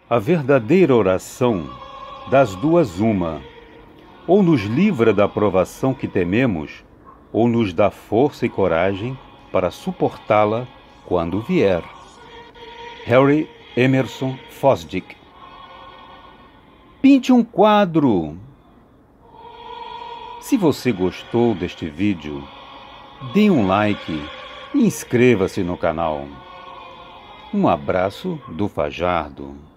A verdadeira oração, das duas uma, ou nos livra da provação que tememos, ou nos dá força e coragem para suportá-la quando vier. Harry Emerson Fosdick. Pinte um quadro! Se você gostou deste vídeo, dê um like e inscreva-se no canal. Um abraço do Fajardo.